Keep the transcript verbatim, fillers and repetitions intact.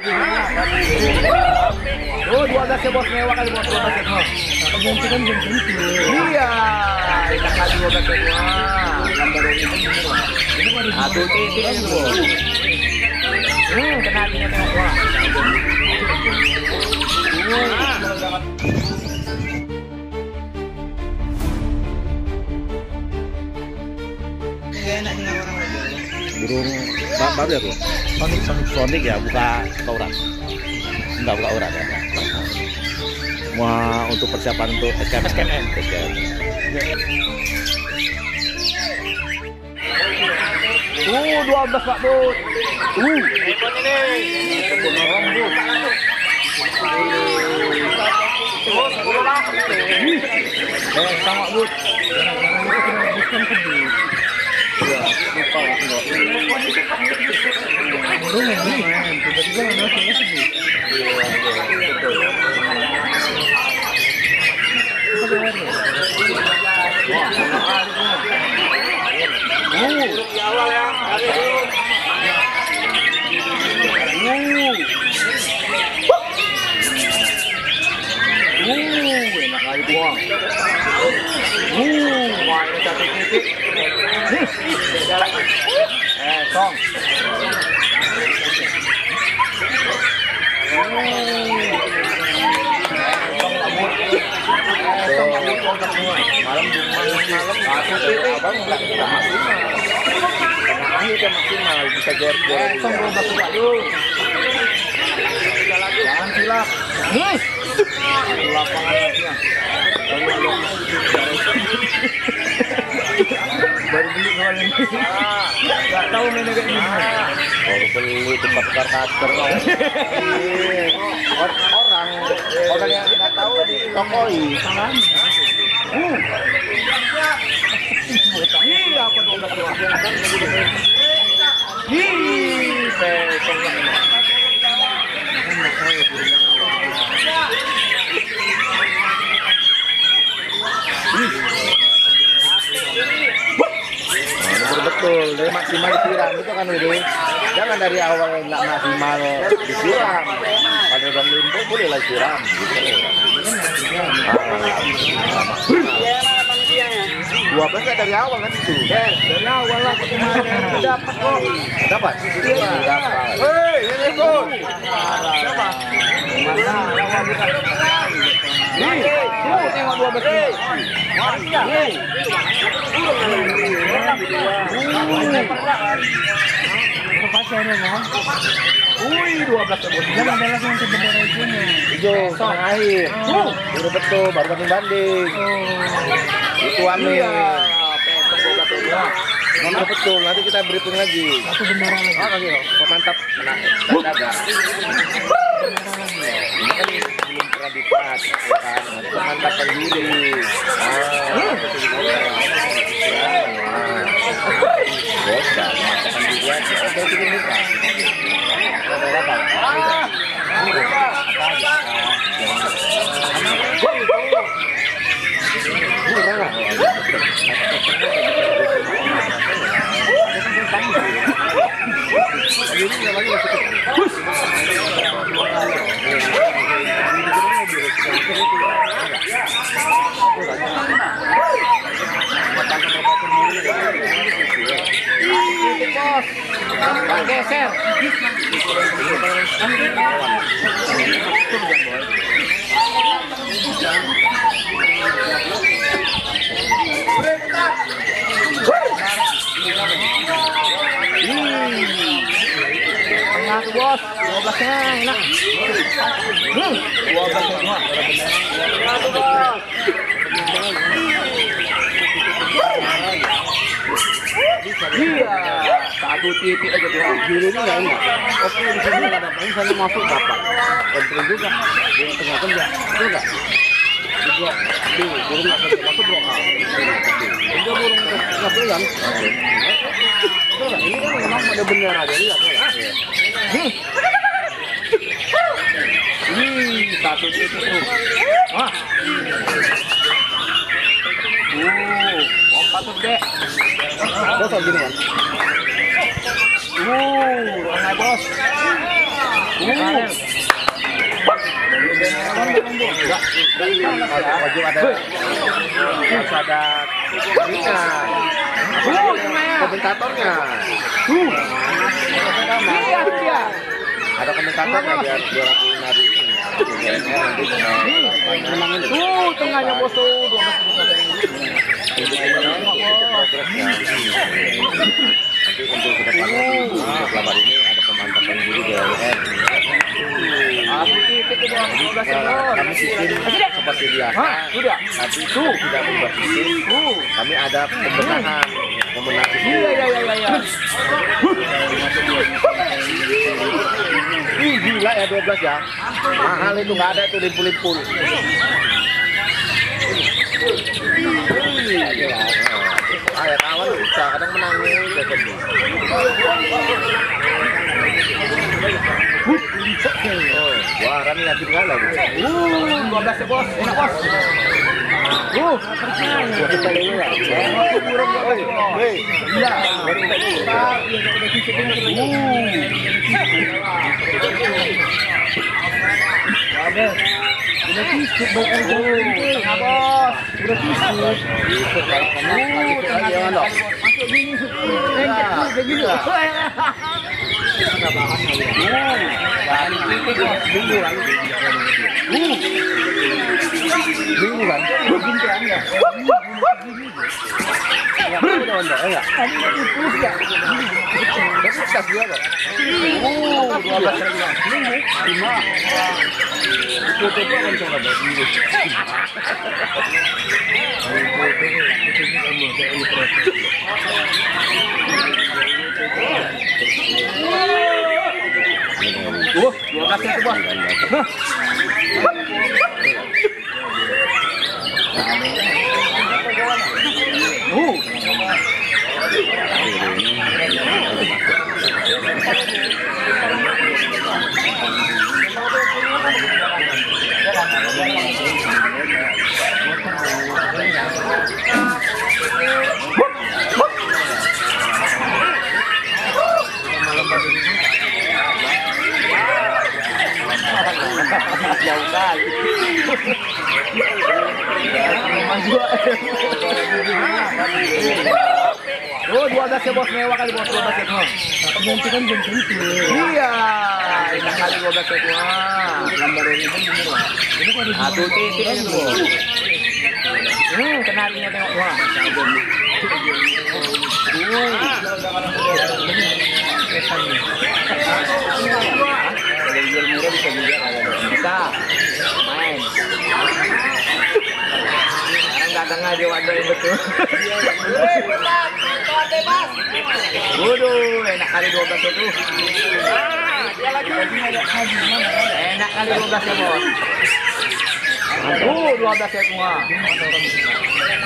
Oh, dua belas ya bos, mewah kali bos, dua belas ya bos. Ganti kan belum tentu. Iya, enak kali dua belas ya bos. Gambar ini satu titik ini bos. Hmm, kena hatinya tengok bos. Burung ba- baru ya bro? Sonic, Sonic, Sonic ya, buka buka urat. Enggak buka urat ya. Wah, untuk persiapan untuk S K M. S K M. S K M. Uh, dua belas Pak Bud. Uh, hebat ini. Kebun orang Bud. Terus, ulang. Eh, sama Bud. Bukan kedua. Iya, lupa enggak. Burung yang main, tiba-tiba nggak masuk lagi. Uh, di awal ya. Uh. Uh, enak kali buang. Uh, wah ini satu titik. Nih, eh, song. Malam malam satu titik abang nggak nggak maksimal. Karena akhir dia maksimal bisa gor-gor. Song belum masuk dulu. Jangan silap. Nih. Lapangan latihan. Baru beli kemarin. Nggak tahu mainnya kayak gimana. Baru beli tempat karkater. Orang orang yang nggak tahu di tokoi. Salah. Uh. Iya, apa dua belas doang. Ih, pesong lah. Betul, dari maksimal disiram itu kan udah. Jangan dari awal nggak maksimal disiram. Pada bang limbo boleh lah siram. Dua belas dari awal kan itu. Dari awal lah kemarin dapat kok. Dapat. Dapat. Hei, ini kok. Siapa? Mana? Nih, tuh tengok dua belas. Nih. Pacarnya kan? Wih, dua belas sebut. Jangan belas yang bendera hijaunya. Hijau, tengah air. Uh, udah betul, baru banding-banding. Oh. Itu amin. Iya, betul, nanti kita berhitung lagi. Satu bendera lagi. Oh, lagi, oh, mantap. Menang. Daga. Ini kan belum pernah dipat, kan? Pemantapan diri. Ah. Bos, dah. Masakan juga. Ada tiga muka. Ada apa? Bos, geser. Tengah tuh bos, dua belasnya enak. Hmm, dua belas semua. Tengah tuh bos. Iya, satu titik aja tuh. Biru ini nggak enak. Oke, di sini nggak ada apa-apa. Sana masuk dapat. Kontrol juga. Di tengah kerja, betul nggak? Di blok B, burung nggak kerja masuk blok A. Ini burung nggak pegang. Betul nggak? Ini kan memang ada bendera aja, lihat ya. Nih, ini satu titik tuh. Ah. Uh, empat tuh dek. Bos gini kan? Uh, tengah bos. Enggak, enggak, wajib ada harus ada ininya. Komentatornya. Iya, iya. Ada komentatornya biar biar aku nari ini. Nanti Tuh, tengahnya bos tuh. progresnya. Nanti untuk kedepannya untuk labar ini ada pemantapan guru D W R. Aku titik itu bos, udah Kami sistem seperti biasa. Udah. Tapi itu tidak membuat sistem. Kami ada pembenahan, pembenahan. Iya, iya, iya, iya. Ih, gila ya dua belas ya. Mahal itu, nggak ada itu limpul-limpul. Ayah kawan bisa kadang menangis jadi. Oh, wah Rani yakin nggak lagi? Uh, dua belas ya bos, enak bos. Uh, Buat kita ini ya. Hei, hei, iya, buat kita ini. Ada. Udah tisuk baik aja. Tengah bos. Udah tisuk. Ikut kalau kamu, jangan dong. Masuk gini. Kayak begini. Minggu kan? Minggu kan? Ya, udah udah, ya. Besok kas dia kok. Oh, dua belas lagi. Minggu lima. Itu tuh kan coba minggu. Uh, dua belas ya bos. Jauh kali. Oh, dua belas ya bos, mewah kali bos, dua belas ya bos. Nanti kan jam segitu. Iya, enak kali dua belas ya bos. Lambar ini kan bener lah. Satu titik itu bos. Hmm, kenarinya tengok wah. Jual murah bisa juga Bisa main. Sekarang datang aja wadah yang betul. Waduh, enak kali dua belas itu. Enak kali dua belas ya bos. Aduh, dua belas ya semua.